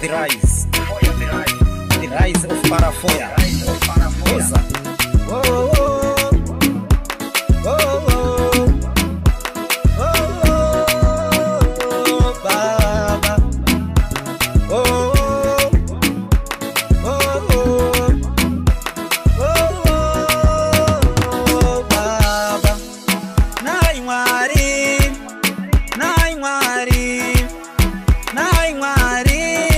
the rise, the rise of Parafoya. Oh, oh, oh, oh, oh, Baba. Oh, oh, oh, Baba. Naimari, Naimari, Naimari,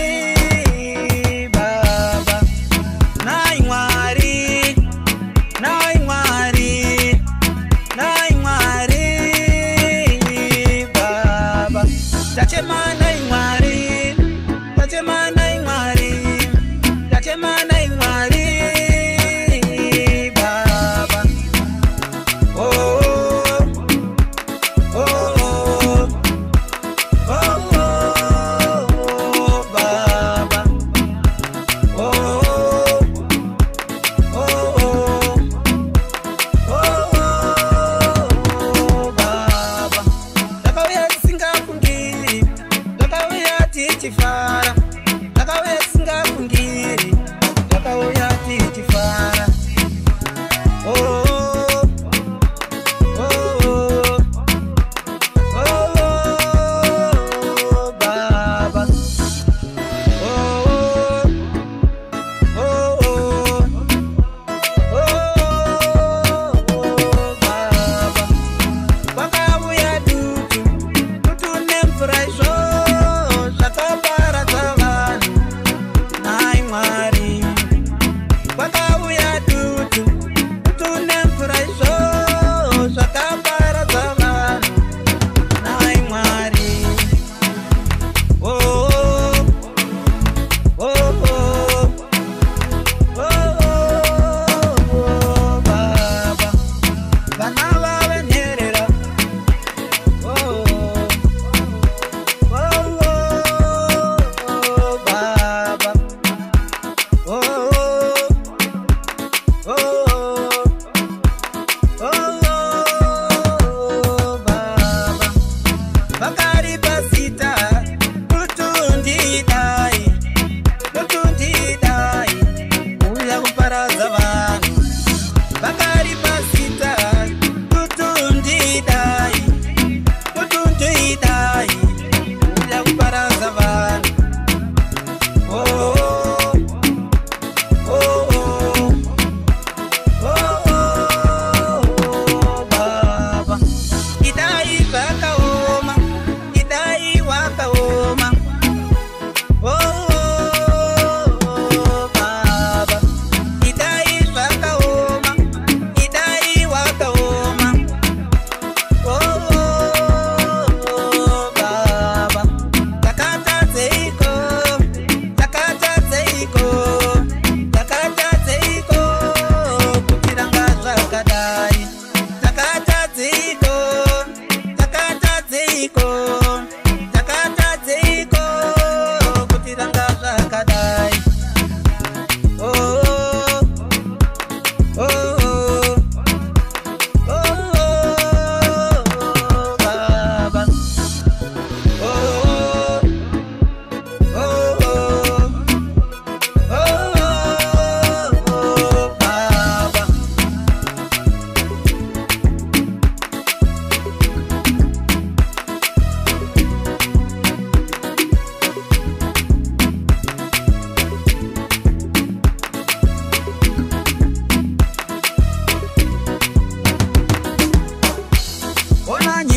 Baba. Naimari, Naimari, Naimari, Baba. Tachema Naimari, Tachema Naimari, Tachema Naimari, Baba. Oh, oh, oh, oh, oh, Baba. Oh, oh, oh, Baba. Takauya tisingafungiri, takauya tichifara, takauya tisingafungiri, takauya tichifara. Oh, oh, oh, Baba. Oh, oh, oh, Baba. Vakabuya dutu nemfurahisho zvakaparadza vanhu. Naimwari. Vakabuya dutu nemfurahisho zvakaparadza vanhu. Naimwari. Oh, oh, oh, oh, Baba. Vana vavenyerera. Oh, oh, Baba. Oh, oh, Baba. Vakari pasita, kutundidai, uya kuparadza vanhu. Vakari pasita, kutundidai, uya kuparadza vanhu. Oh, oh, oh, oh, Baba. Idai zvakaoma, idai wakaoma. Oh, Baba. Idai zvakaoma, idai wakaoma. Oh, Baba. Takatadzeiko, takatadzeiko, takatadzeiko, kuti ranga zvakadai. Takatadzeiko, takatadzeiko, takatadzeiko, kuti ranga zvakadai. Oh, oh, oh, Baba. Oh, oh, Baba. Ona